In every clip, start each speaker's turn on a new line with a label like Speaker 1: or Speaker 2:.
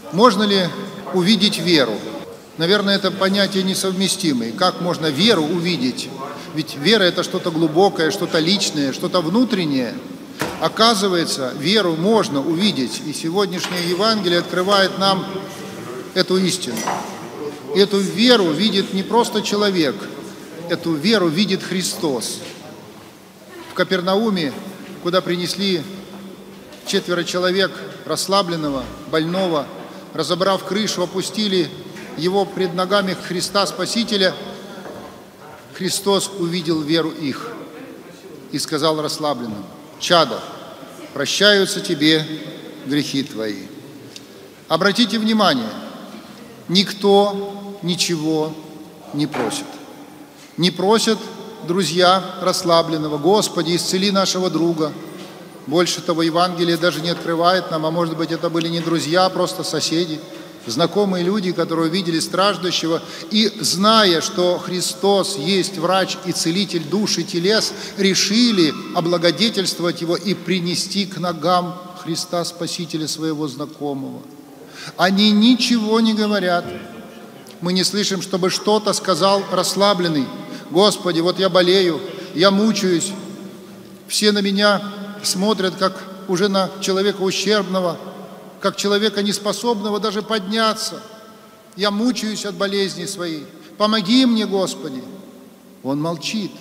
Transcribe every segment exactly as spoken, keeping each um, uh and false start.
Speaker 1: Можно ли увидеть веру? Наверное, это понятие несовместимое. Как можно веру увидеть? Ведь вера – это что-то глубокое, что-то личное, что-то внутреннее. Оказывается, веру можно увидеть. И сегодняшнее Евангелие открывает нам эту истину. И эту веру видит не просто человек, эту веру видит Христос. В Капернауме, куда принесли четверо человек расслабленного, больного, разобрав крышу, опустили его пред ногами Христа Спасителя, Христос увидел веру их и сказал расслабленным: «Чадо, прощаются тебе грехи твои». Обратите внимание, никто ничего не просит. Не просят друзья расслабленного: «Господи, исцели нашего друга». Больше того, Евангелие даже не открывает нам, а может быть, это были не друзья, а просто соседи, знакомые люди, которые увидели страждущего, и, зная, что Христос есть врач и целитель душ и телес, решили облагодетельствовать его и принести к ногам Христа Спасителя своего знакомого. Они ничего не говорят. Мы не слышим, чтобы что-то сказал расслабленный: «Господи, вот я болею, я мучаюсь, все на меня смотрят, как уже на человека ущербного, как человека неспособного даже подняться. Я мучаюсь от болезни своей. Помоги мне, Господи». Он молчит.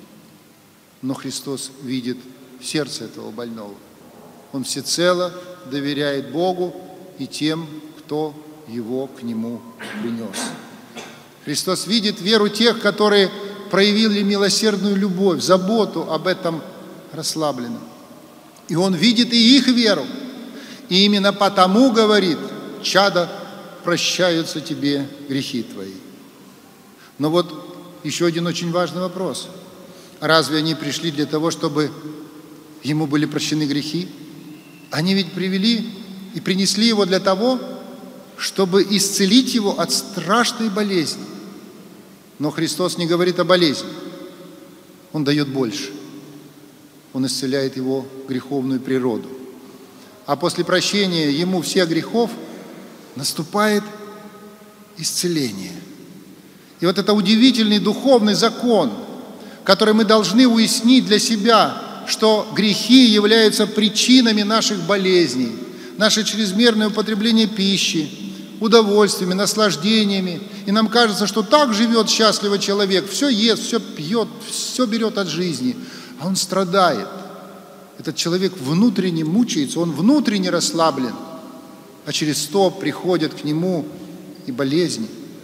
Speaker 1: Но Христос видит сердце этого больного. Он всецело доверяет Богу и тем, кто его к Нему принес. Христос видит веру тех, которые проявили милосердную любовь, заботу об этом расслабленном. И Он видит и их веру. И именно потому говорит: «Чадо, прощаются тебе грехи твои». Но вот еще один очень важный вопрос. Разве они пришли для того, чтобы ему были прощены грехи? Они ведь привели и принесли его для того, чтобы исцелить его от страшной болезни. Но Христос не говорит о болезни. Он дает больше. Он исцеляет его греховную природу. А после прощения ему всех грехов наступает исцеление. И вот это удивительный духовный закон, который мы должны уяснить для себя, что грехи являются причинами наших болезней, наше чрезмерное употребление пищи, удовольствиями, наслаждениями. И нам кажется, что так живет счастливый человек: все ест, все пьет, все берет от жизни, а он страдает. Этот человек внутренне мучается, он внутренне расслаблен, а через то приходят к нему и болезни.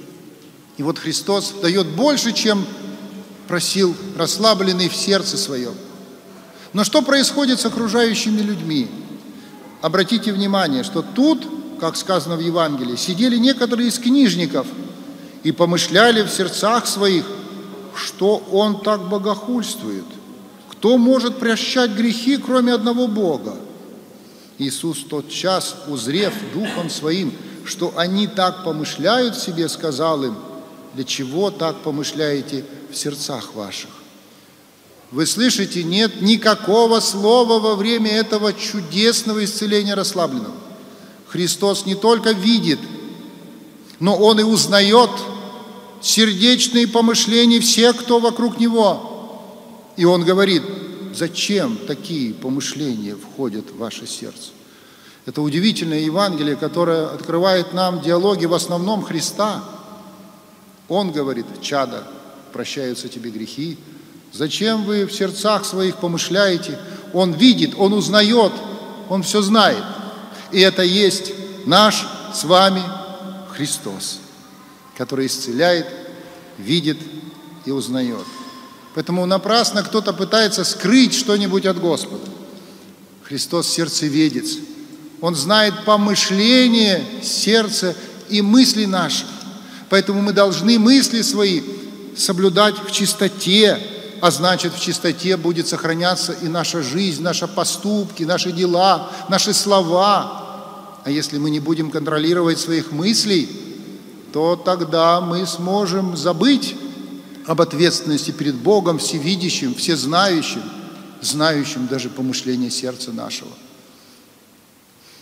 Speaker 1: И вот Христос дает больше, чем просил расслабленный в сердце своем. Но что происходит с окружающими людьми? Обратите внимание, что тут, как сказано в Евангелии, сидели некоторые из книжников и помышляли в сердцах своих, что Он так богохульствует. Кто может прощать грехи, кроме одного Бога? Иисус тотчас, узрев духом своим, что они так помышляют в себе, сказал им: «Для чего так помышляете в сердцах ваших?» Вы слышите, нет никакого слова во время этого чудесного исцеления расслабленного. Христос не только видит, но Он и узнает сердечные помышления всех, кто вокруг Него. И Он говорит: зачем такие помышления входят в ваше сердце? Это удивительное Евангелие, которое открывает нам диалоги в основном Христа. Он говорит: «Чадо, прощаются тебе грехи». Зачем вы в сердцах своих помышляете? Он видит, Он узнает, Он все знает. И это есть наш с вами Христос, который исцеляет, видит и узнает. Поэтому напрасно кто-то пытается скрыть что-нибудь от Господа. Христос сердцеведец. Он знает помышления сердца и мысли наши. Поэтому мы должны мысли свои соблюдать в чистоте, а значит, в чистоте будет сохраняться и наша жизнь, наши поступки, наши дела, наши слова. А если мы не будем контролировать своих мыслей, то тогда мы сможем забыть об ответственности перед Богом, всевидящим, всезнающим, знающим даже помышления сердца нашего.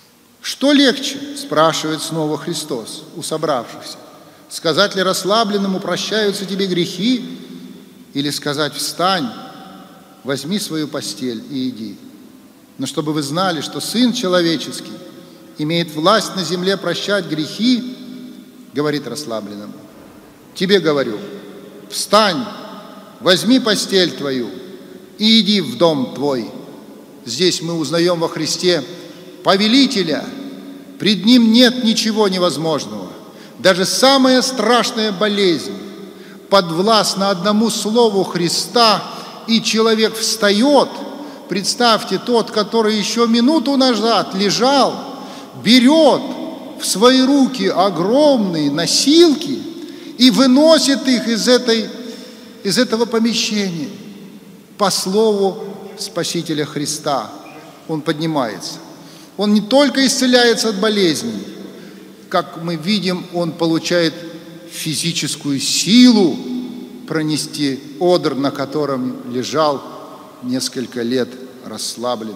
Speaker 1: Что легче, спрашивает снова Христос у собравшихся, сказать ли расслабленному: прощаются тебе грехи, или сказать: встань, возьми свою постель и иди? Но чтобы вы знали, что Сын Человеческий имеет власть на земле прощать грехи, говорит расслабленному: тебе говорю, встань, возьми постель твою и иди в дом твой. Здесь мы узнаем во Христе повелителя, пред Ним нет ничего невозможного. Даже самая страшная болезнь подвластна одному слову Христа, и человек встает. Представьте, тот, который еще минуту назад лежал, берет в свои руки огромные носилки и выносит их из, этой, из этого помещения. По слову Спасителя Христа он поднимается. Он не только исцеляется от болезней, как мы видим, он получает физическую силу пронести одр, на котором лежал несколько лет расслабленный.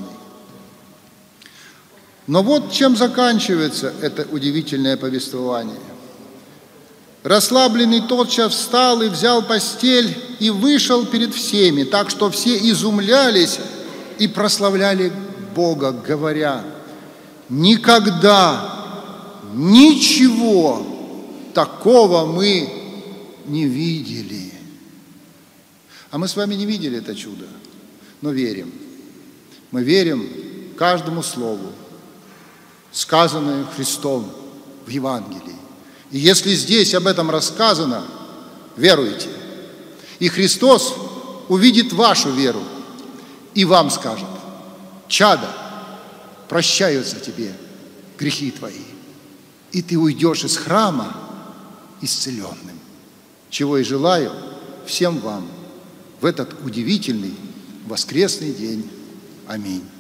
Speaker 1: Но вот чем заканчивается это удивительное повествование. Расслабленный тотчас встал и взял постель и вышел перед всеми, так что все изумлялись и прославляли Бога, говоря: никогда ничего такого мы не видели. А мы с вами не видели это чудо, но верим. Мы верим каждому слову, сказанное Христом в Евангелии. И если здесь об этом рассказано, веруйте. И Христос увидит вашу веру и вам скажет: чадо, прощаются тебе грехи твои. И ты уйдешь из храма исцеленным. Чего и желаю всем вам в этот удивительный воскресный день. Аминь.